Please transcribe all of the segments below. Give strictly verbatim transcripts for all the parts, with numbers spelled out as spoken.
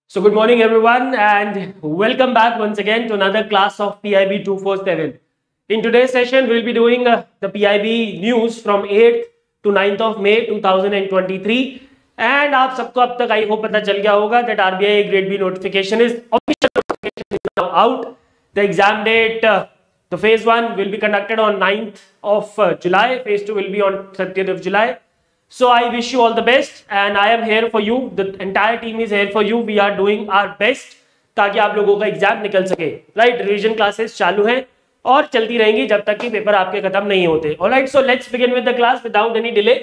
So good morning everyone and welcome back once again to another class of P I B two forty-seven. In today's session we'll be doing uh, the P I B news from eighth to ninth of May two thousand twenty-three and आप सबको अब तक I hope पता चल गया होगा that R B I grade B notification is official notification is now out. The exam date uh, the phase one will be conducted on ninth of uh, July, phase two will be on thirtieth of July. So I wish you all the best and I am here for you. The entire team is here for you. We are doing our best ताकि आप लोगों का exam निकल सके. Right, revision classes चालू हैं और चलती रहेंगी जब तक कि पेपर आपके खत्म नहीं होते. Alright, so let's begin with the class without any delay.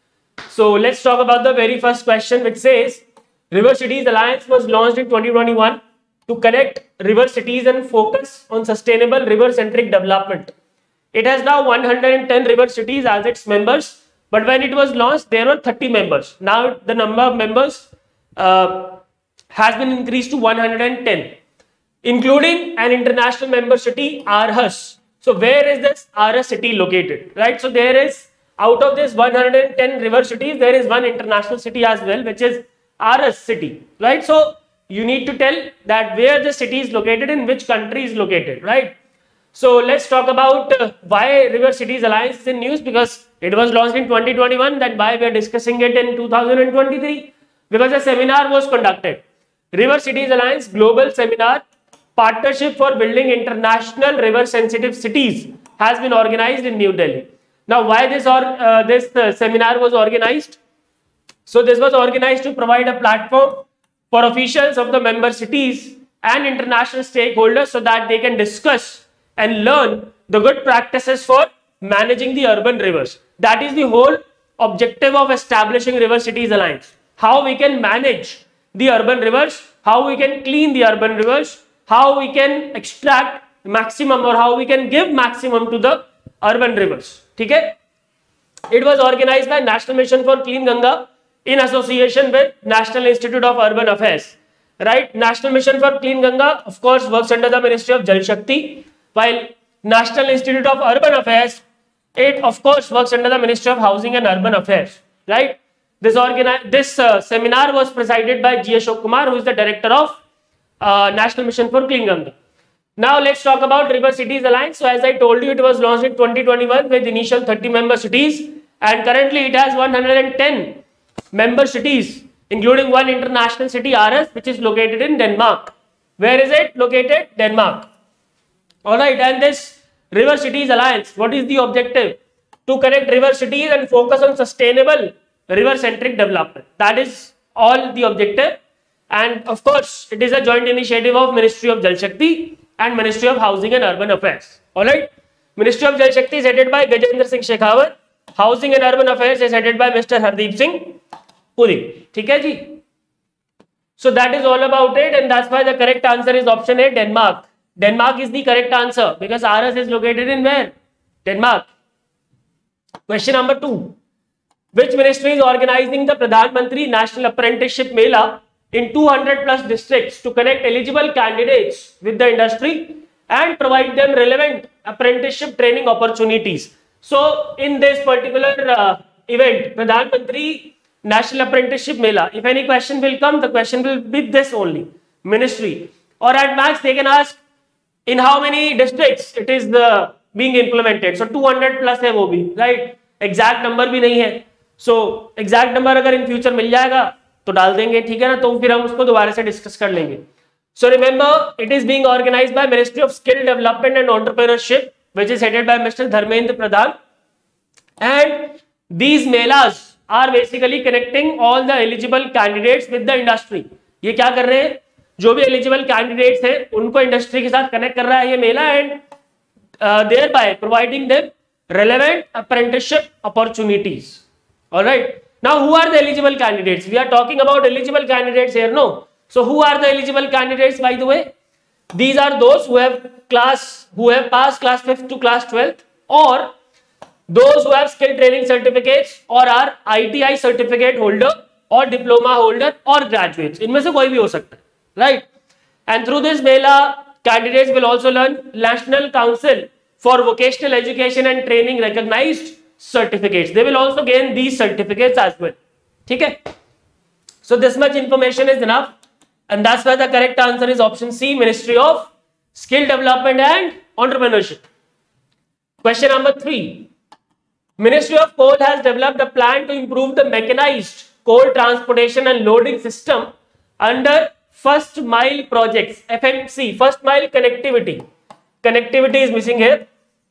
So let's talk about the very first question, which says River Cities Alliance was launched in twenty twenty-one to connect river cities and focus on sustainable river-centric development. It has now one hundred ten river cities as its members, but when it was launched, there were thirty members. Now the number of members uh, has been increased to one hundred ten, including an international member city, Aarhus. So where is this Aarhus city located? Right. So there is, out of this one hundred ten river cities, there is one international city as well, which is Aarhus city. Right. So you need to tell that where the city is located, in which country is located. Right. So let's talk about uh, why River Cities Alliance is in news, because it was launched in twenty twenty-one. Then why we are discussing it in two thousand twenty-three? Because a seminar was conducted. River Cities Alliance Global Seminar Partnership for Building International River Sensitive Cities has been organized in New Delhi. Now, why this or uh, this uh, seminar was organized? So this was organized to provide a platform for officials of the member cities and international stakeholders so that they can discuss and learn the good practices for managing the urban rivers. That is the whole objective of establishing River Cities Alliance. How we can manage the urban rivers, how we can clean the urban rivers, how we can extract maximum or how we can give maximum to the urban rivers. Okay? It was organized by National Mission for Clean Ganga in association with National Institute of Urban Affairs. Right? National Mission for Clean Ganga, of course, works under the Ministry of Jal Shakti, while National Institute of Urban Affairs, it of course works under the Ministry of Housing and Urban Affairs. Right? This organi this uh, seminar was presided by G. Ashok Kumar, who is the director of uh, National Mission for Clean Ganga. Now let's talk about River Cities Alliance. So as I told you, it was launched in twenty twenty-one with initial thirty member cities, and currently it has one hundred ten member cities, including one international city, Aarhus, which is located in Denmark. Where is it located? Denmark. Alright, and this River Cities Alliance, what is the objective? To connect river cities and focus on sustainable river-centric development. That is all the objective. And of course, it is a joint initiative of Ministry of Jal Shakti and Ministry of Housing and Urban Affairs. Alright, Ministry of Jal Shakti is headed by Gajendra Singh Shekhawat. Housing and Urban Affairs is headed by Mister Hardeep Singh Puri. ठीक है जी? So that is all about it, and that's why the correct answer is option A, Denmark. Denmark is the correct answer because Aarhus is located in where? Denmark. Question number two. Which ministry is organizing the Pradhan Mantri National Apprenticeship Mela in two hundred plus districts to connect eligible candidates with the industry and provide them relevant apprenticeship training opportunities? So in this particular uh, event, Pradhan Mantri National Apprenticeship Mela, if any question will come, the question will be this only, ministry. Or at max they can ask, in how many districts it is the being implemented. So two hundred plus है वो भी, right? Exact number भी नहीं है. So exact number अगर in future मिल जाएगा तो डाल देंगे, ठीक है ना? तो फिर हम उसको दोबारा से डिस्कस कर लेंगे. So remember, it is being organized by Ministry of Skill Development and Entrepreneurship, which is headed by Mister Dharmendra Pradhan. And these melas are basically connecting all the eligible candidates with the industry. ये क्या कर रहे हैं? जो भी eligible candidates हैं उनको industry के साथ कनेक्ट कर रहा है ये मेला, and thereby providing them relevant apprenticeship opportunities. Alright, now who are the eligible candidates? We are talking about eligible candidates here, no? So who are the eligible candidates by the way? These are those who have class who have pass class fifth to class twelfth, or those who have skill training certificates or are ITI certificate holder or diploma holder or graduates. इनमें से कोई भी हो सकता है. Right, and through this Mela, candidates will also learn National Council for Vocational Education and Training recognized certificates. They will also gain these certificates as well. ठीक है? So this much information is enough. And that's why the correct answer is option C, Ministry of Skill Development and Entrepreneurship. Question number three. Ministry of Coal has developed a plan to improve the mechanized coal transportation and loading system under First Mile Projects, F M C, First Mile Connectivity. Connectivity is missing here.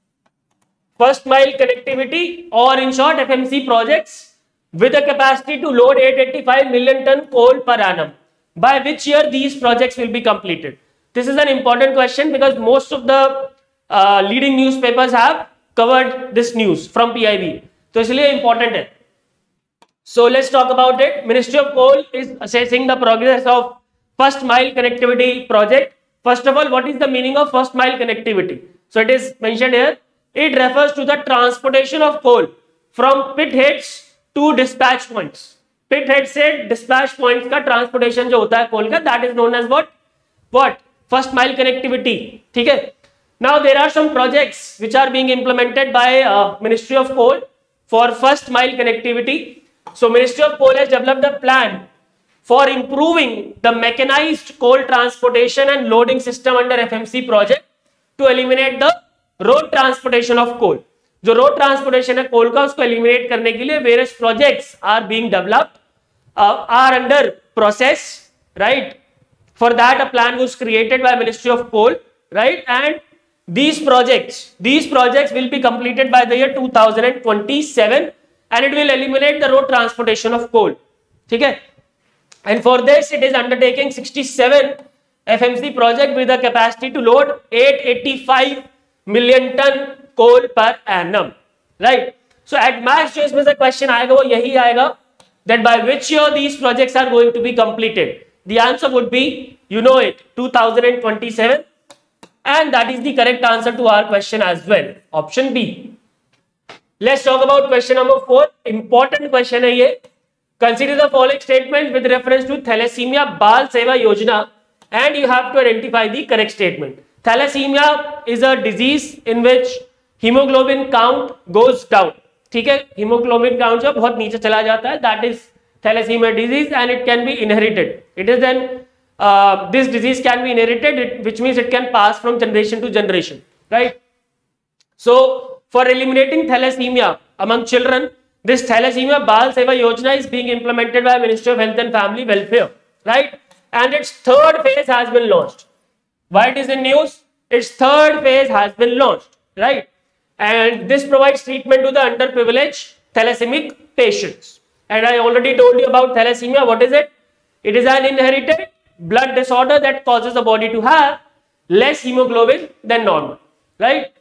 First Mile Connectivity, or in short F M C projects, with a capacity to load eight hundred eighty-five million ton coal per annum. By which year these projects will be completed? This is an important question because most of the uh, leading newspapers have covered this news from P I B. So इसलिए important है. So let's talk about it. Ministry of Coal is assessing the progress of First Mile Connectivity project. First of all, what is the meaning of First Mile Connectivity? So it is mentioned here. It refers to the transportation of coal from pit heads to dispatch points. Pit head से dispatch points का transportation जो होता है coal का, that is known as what? What? First Mile Connectivity. ठीक है? Now there are some projects which are being implemented by uh, Ministry of Coal for First Mile Connectivity. So Ministry of Coal has developed a plan for improving the mechanized coal transportation and loading system under F M C project to eliminate the road transportation of coal. जो road transportation है coal का, उसको eliminate करने के लिए various projects are being developed, uh, are under process, right? For that a plan was created by Ministry of Coal, right? And these projects, these projects will be completed by the year two thousand twenty-seven, and it will eliminate the road transportation of coal. ठीक है? And for this it is undertaking sixty-seven F M C project with a capacity to load eight hundred eighty-five million ton coal per annum, right? So at max जो इसमें से question आएगा वो यही आएगा that by which year these projects are going to be completed. The answer would be, you know it, two thousand twenty-seven, and that is the correct answer to our question as well. Option B. Let's talk about question number four. Important question है ये. Consider the following statement with reference to Thalassemia Bal Seva Yojana, and you have to identify the correct statement. Thalassemia is a disease in which hemoglobin count goes down. ठीक है? Hemoglobin count जो बहुत नीचे चला जाता है, that is thalassemia disease, and it can be inherited. It is then uh, this disease can be inherited, it, which means it can pass from generation to generation, right? So for eliminating thalassemia among children, this Thalassemia Bal Seva Yojana is being implemented by Ministry of Health and Family Welfare, right? And its third phase has been launched. Why it is in news? Its third phase has been launched, right? And this provides treatment to the underprivileged thalassemic patients. And I already told you about thalassemia. What is it? It is an inherited blood disorder that causes the body to have less hemoglobin than normal, right?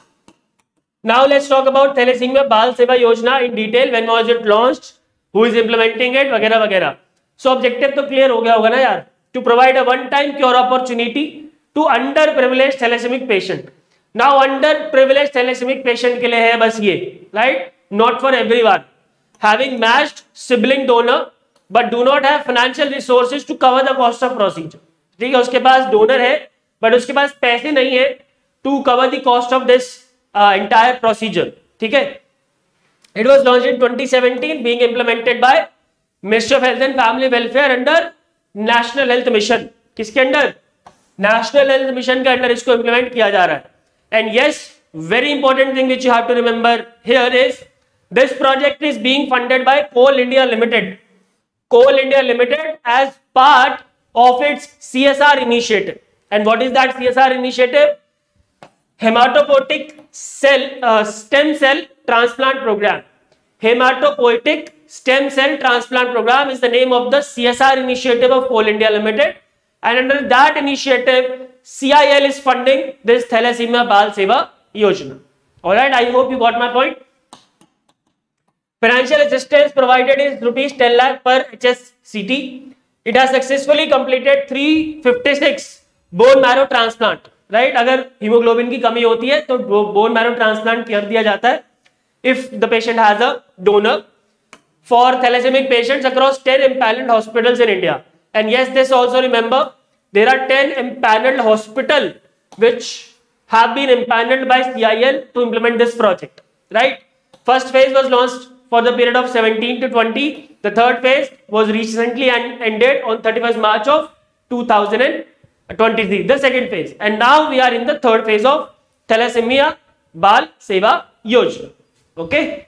Now let's talk about Thalassemia Bal Seva Yojana in detail. When was it launched? Who is implementing it? वगैरह वगैरह. So objective तो clear हो गया होगा ना यार? To provide a one-time cure opportunity to underprivileged thalassemic patient. Now underprivileged thalassemic patient के लिए है बस ये, right? Not for everyone. Having matched sibling donor but do not have financial resources to cover the cost of procedure. ठीक है, उसके पास donor है but उसके पास पैसे नहीं है to cover the cost of this uh, entire procedure. ठीक है? It was launched in twenty seventeen, being implemented by Ministry of Health and Family Welfare under National Health Mission. किसके अंडर? National Health Mission के under इसको implement किया जा रहा है. And yes, very important thing which you have to remember here is this project is being funded by Coal India Limited. Coal India Limited as part of its C S R initiative. And what is that C S R initiative? Hematopoietic cell uh, stem cell transplant program. Hematopoietic stem cell transplant program is the name of the C S R initiative of Coal India Limited. And under that initiative, C I L is funding this Thalassemia Bal Seva Yojana. Alright, I hope you got my point. Financial assistance provided is rupees ten lakh per H S C T. It has successfully completed three hundred fifty-six bone marrow transplant. Right? अगर hemoglobin की कमी होती है तो bone marrow transplant कर दिया जाता है if the patient has a donor for thalassemic patients across ten empaneled hospitals in India. And yes, this also remember there are ten empaneled hospitals which have been empaneled by C I L to implement this project. Right? First phase was launched for the period of seventeen to twenty. The third phase was recently ended on thirty-first March of two thousand twenty-three, the second phase. And now we are in the third phase of Thalassemia Bal Seva Yojana. Okay.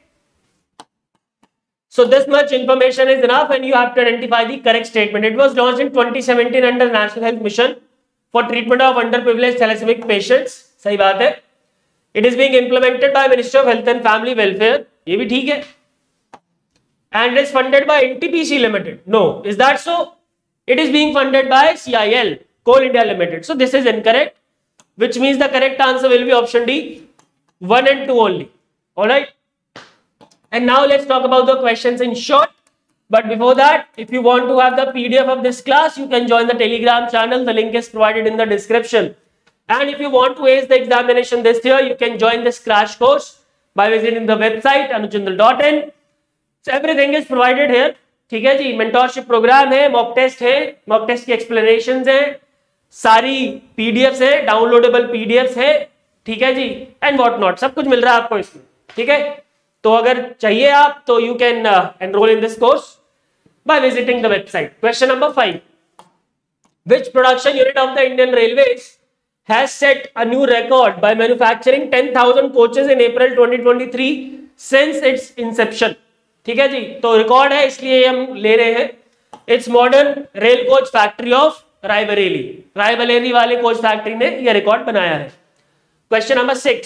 So this much information is enough and you have to identify the correct statement. It was launched in twenty seventeen under National Health Mission for treatment of underprivileged thalassemic patients. सही बात है. It is being implemented by Ministry of Health and Family Welfare. ये भी ठीक है. And it is funded by N T P C Limited. No, is that so? It is being funded by C I L, Coal India Limited. So this is incorrect, which means the correct answer will be option D, one and two only. All right. And now let's talk about the questions in short. But before that, if you want to have the P D F of this class, you can join the Telegram channel. The link is provided in the description. And if you want to ace the examination this year, you can join this crash course by visiting the website anuchandal dot in. So everything is provided here. ठीक है जी, mentorship program है, mock test है, mock test की explanations है, सारी P D Fs है, downloadable P D Fs है, ठीक है जी, and what not, सब कुछ मिल रहा है आपको इसमें. ठीक है, तो अगर चाहिए आप तो you can uh, enroll in this course by visiting the website. Question number five. Which production unit of the Indian Railways has set a new record by manufacturing ten thousand coaches in April twenty twenty-three since its inception? ठीक है जी, तो record है इसलिए हम ले रहे हैं. It's modern rail coach factory of Raebareli. Raebareli वाले कोच फैक्ट्री ने यह रिकॉर्ड बनाया है. Question number six.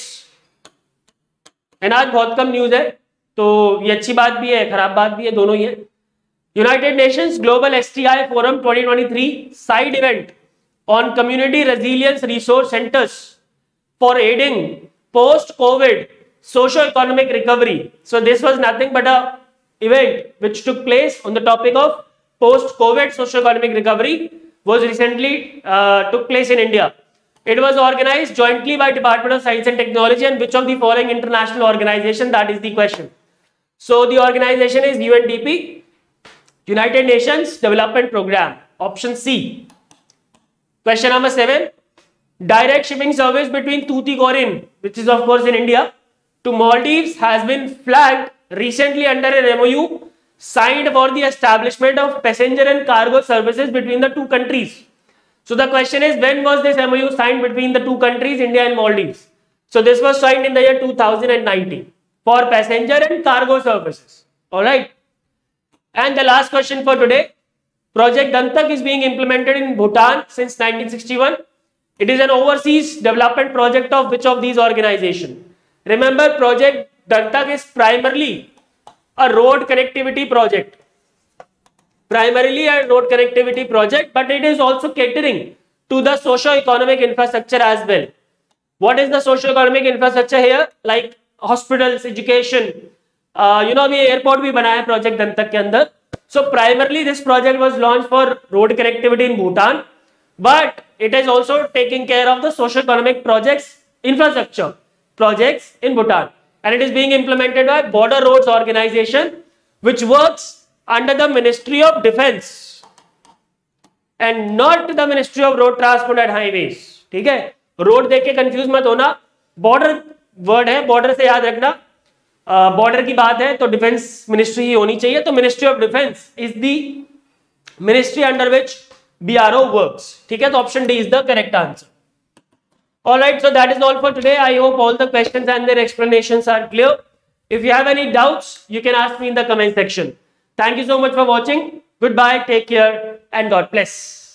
एंड आज बहुत कम न्यूज है, तो ये अच्छी बात भी है, खराब बात भी है, दोनों ही है. United Nations global STI forum twenty twenty-three side event on community resilience resource centres for aiding post COVID socio-economic recovery. So this was nothing but a event which took place on the topic of post-COVID socio-economic recovery, was recently uh, took place in India. It was organized jointly by Department of Science and Technology and which of the following international organization? That is the question. So the organization is U N D P, United Nations Development Program. Option C. Question number seven. Direct shipping service between Tuticorin, which is of course in India, to Maldives has been flagged recently under an M O U signed for the establishment of passenger and cargo services between the two countries. So the question is, when was this M O U signed between the two countries, India and Maldives? So this was signed in the year two thousand nineteen for passenger and cargo services. All right. And the last question for today. Project Dantak is being implemented in Bhutan since nineteen sixty-one. It is an overseas development project of which of these organizations? Remember, Project Dantak is primarily a road connectivity project. Primarily a road connectivity project, but it is also catering to the socio-economic infrastructure as well. What is the socio-economic infrastructure here? Like hospitals, education. Uh, you know, we airport भी बनाया Project Dantak के अंदर. So primarily this project was launched for road connectivity in Bhutan, but it is also taking care of the socio-economic projects, infrastructure projects in Bhutan, and it is being implemented by Border Roads Organization, which works under the Ministry of Defense and not the Ministry of Road Transport and Highways. ठीक है, road देख के confuse मत होना, border word है, border से याद रखना, बॉर्डर uh, की बात है तो डिफेंस मिनिस्ट्री ही होनी चाहिए. तो ministry of defence is the ministry under which B R O works. ठीक है, तो option D is the correct answer. All right, so that is all for today. I hope all the questions and their explanations are clear. If you have any doubts, you can ask me in the comment section. Thank you so much for watching. Goodbye, take care, and God bless.